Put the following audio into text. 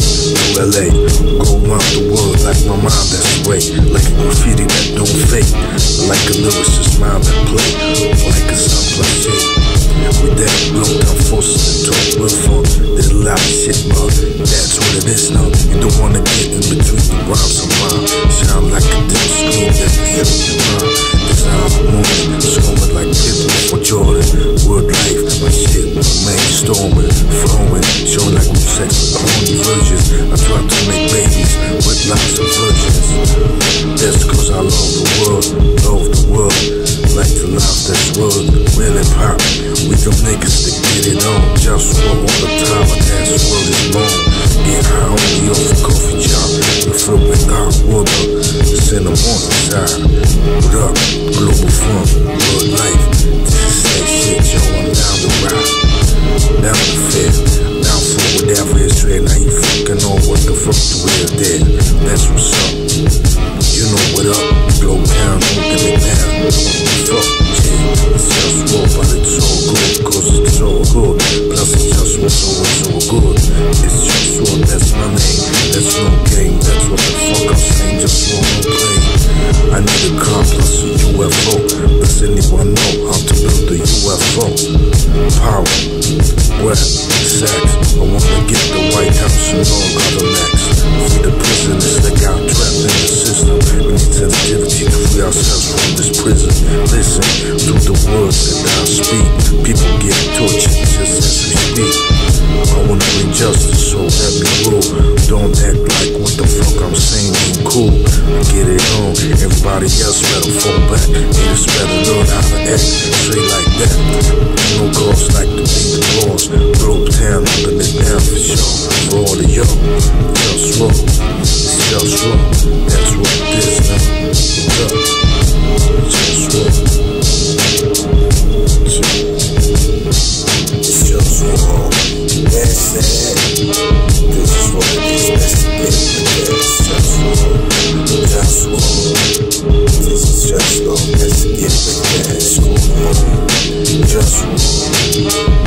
to LA, go around the world like my mind that's away, like a graffiti that don't fade, like a lyricist mind that play, like a sound plus shit. With that blow down forces and talk real fun, there's a lot of shit, but that's what it is now. You don't wanna get in between the rhymes of mine. Shine like a dim screen that can show your mind. This how I'm moving, storming like people for Jordan. Word life, my shit, my man storming, flowing, showing like we're sex with horny virgins. I try to make babies with lots of virgins. That's cause I love the world, like to love this world, really pop. We them niggas that get it on, JustWar all the time, and that's world is long. Get high only off a coffee shop, we fill with hot water, it's in the morning side. What up, Globalfirm, world life, this is that shit, yo, I'm down the ride, down the fair, down for whatever is straight. Now you fucking know what the fuck the real dead, that's what's up. You know what up, blow down, holding it down, fuck, yeah, it's JustWar, but it's all good, cause it's all good, plus it's JustWar, so it's all good, it's JustWar, that's my name, that's no game, that's what the fuck I'm saying, JustWar, no play. I need a car plus a UFO, does anyone know how to build a UFO? Power, wealth, sex, I wanna get the White House and all other max, free the prisoners that got trapped in the system. We need sensitivity to free ourselves from this prison. Listen to the words that I speak. People get tortured just as we speak. I wanna bring justice, so let me rule. Don't act like what the fuck I'm saying ain't cool. I get it on, everybody else better fall back. Haters better learn how to act straight like that. No cause like to be the boss. Broke town, holding it down for sure. For all of y'all, JustWar, it's JustWar, that's what it is now. What's up? JustWar, it's JustWar, that's it. This is what it is, that's the game, it's JustWar, this is JustWar, that's the game, that's cool. JustWar.